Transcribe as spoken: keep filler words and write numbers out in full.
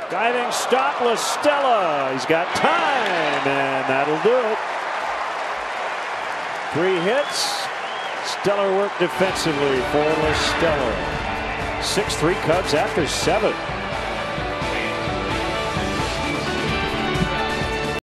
Diving stop, La Stella. He's got time, and that'll do it. Three hits. Stellar work defensively for La Stella. six three Cubs after seven.